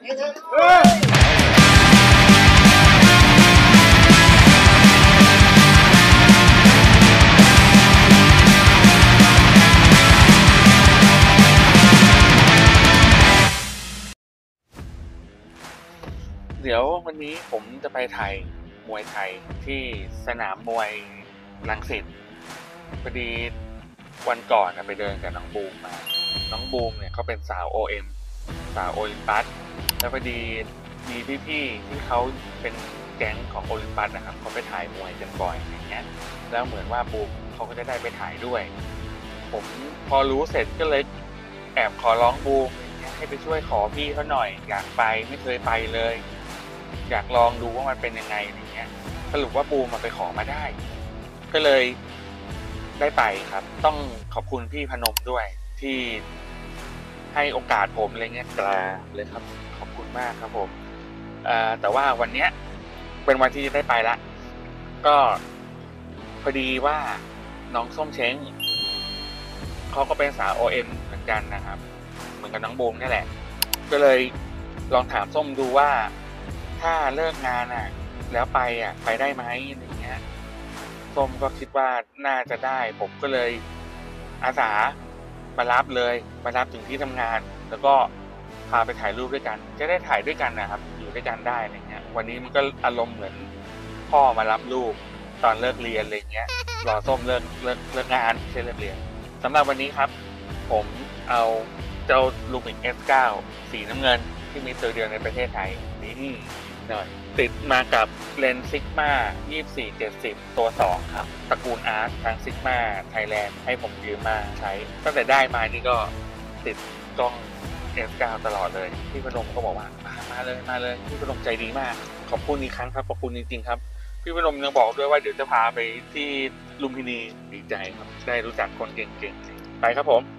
เดี๋ยววันนี้ผมจะไปถ่ายมวยไทยที่สนามมวยรังสิตพอดีวันก่อนไปเดินกับน้องบูมมาน้องบูมเนี่ยเขาเป็นสาว OM สาวโอลิมปัสแล้วพอดีมีพี่ๆที่เขาเป็นแก๊งของโอลิมปัสนะครับเขาไปถ่ายมวยกันบ่อยอย่างเงี้ยแล้วเหมือนว่าบูมเขาก็จะได้ไปถ่ายด้วยผมพอรู้เสร็จก็เลยแอบขอร้องบูมให้ไปช่วยขอพี่เขาหน่อยอยากไปไม่เคยไปเลยอยากลองดูว่ามันเป็นยังไงอย่างเงี้ยสรุปว่าบูมมาไปขอมาได้ก็เลยได้ไปครับต้องขอบคุณพี่พนมด้วยที่ให้โอกาสผมอะไรเงี้ยกราบเลยครับขอบคุณมากครับผมแต่ว่าวันเนี้ยเป็นวันที่จะได้ไปละก็พอดีว่าน้องส้มเช้งเขาก็เป็นสาว OM เหมือนกันนะครับเหมือนกับน้องบูมนี่แหละก็เลยลองถามส้มดูว่าถ้าเลิกงานแล้วไปได้ไหมอะไรเงี้ยส้มก็คิดว่าน่าจะได้ผมก็เลยอาสามารับถึงที่ทำงานแล้วก็พาไปถ่ายรูปด้วยกันจะได้ถ่ายด้วยกันนะครับอยู่ด้วยกันได้อะไรเงี้ยวันนี้มันก็อารมณ์เหมือนพ่อมารับลูกตอนเลิกเรียนอะไรเงี้ยรอส้มเลิกงานไม่ใช่เลิกเรียนสำหรับวันนี้ครับผมเอาเจ้าลูมิก S9 สีน้ำเงินที่มีตัวเดียวในประเทศไทยนี่หน่อยติดมากับเลนส์ซิกมา24-70ตัว2ครับตระกูลอาร์ตทางซิกมาไทยแลนด์ให้ผมยืมมาใช้ตั้งแต่ได้มานี่ก็ติดกล้อง S9 ตลอดเลยพี่พนมก็บอกว่ามาเลยพี่พนมใจดีมากขอบคุณอีกครั้งครับขอบคุณจริงๆครับพี่พนมยังบอกด้วยว่าเดี๋ยวจะพาไปที่ลุมพินีดีใจครับได้รู้จักคนเก่งๆไปครับผม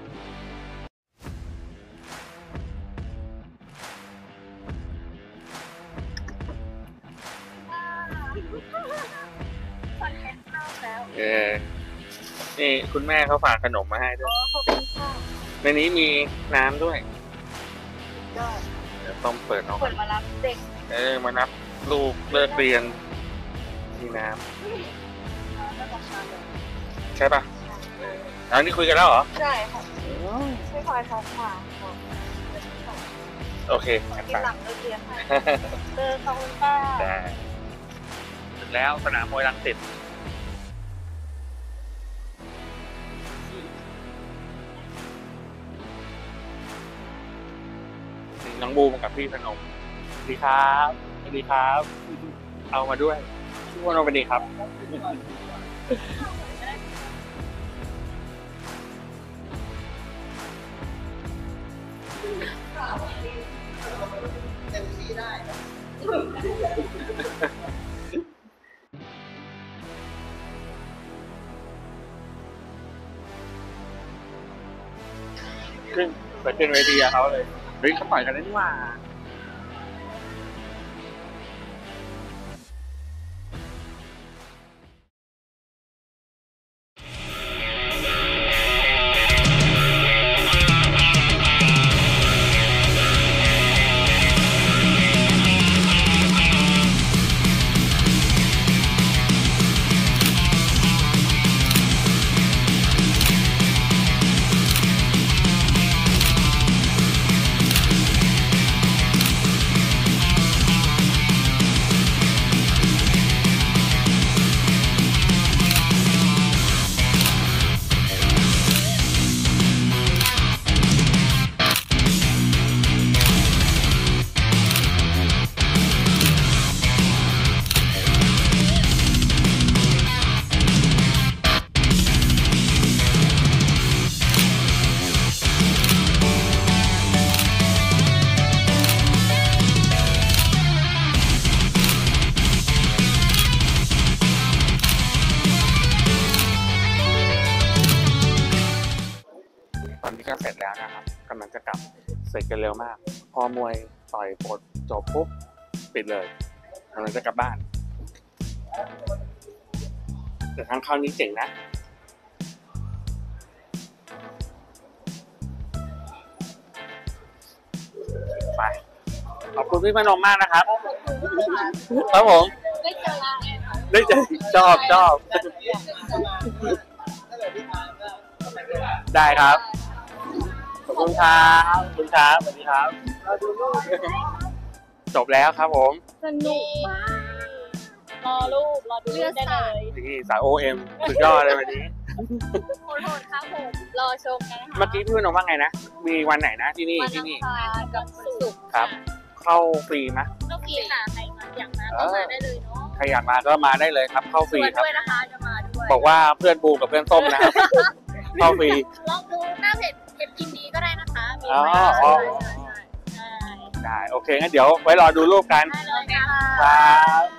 คอนเทนต์เริ่มแล้วนี่คุณแม่เขาฝากขนมมาให้ด้วยขอบคุณค่ะในนี้มีน้ำด้วยยอดเดี๋ยวต้องเปิดออกมารับเด็กมานับลูกเลิกเรียนมีน้ำใช่ปะอันนี้คุยกันแล้วเหรอใช่ค่ะไม่คอยทักมาโอเคกินหลังเลิกเรียนค่ะขอบคุณป้าถึงแล้วสนามมวยรังสิตน้องบูมกับพี่พนมสวัสดีครับเอามาด้วยพี่พนมสวัสดีครับเต็มที่ได้ขึ้นเวทีเขาเลยเฮ้ยเขาต่อยกันได้นี่ว่าก็เสร็จแล้วนะครับกำลังจะกลับเสร็จกันเร็วมากพอมวยต่อยปดจบปุ๊บปิดเลยกำลังจะกลับบ้านแต่ทางเข้านี้เจ๋งนะไปขอบคุณพี่พนมมากนะครับ ครับผมไม่เจอแล้วได้เจอชอบได้ครับ ขอบคุณครับขอบคุณครับสวัสดีครับ จบแล้วครับผมสนุกมากรอรูปรอดูได้เลยนี่สาวโอเอ็มสุดยอดเลยวันนี้โหดครับผมรอชมกันนะคะเมื่อกี้พี่พนมว่าไงนะ มีวันไหนนะที่นี่วันที่อังนี่คารกับวันศุกร์ครับ เข้าฟรีไหมก็ฟรีค่ะใครมาอยากมาก็มาได้เลยเนาะใครอยากมาก็มาได้เลยครับ เข้าฟรีชวนครับด้วยนะคะจะมาด้วยบอกว่าเพื่อนบูมกับเพื่อนส้มนะครับ เข้าฟรีลองดูหน้าเพจกินดีก็ได้นะคะมีอ๋อไว้อ๋อใช่ได้ โอเคงั้นเดี๋ยวไว้รอดูรูปกันได้เลยค่ะครับ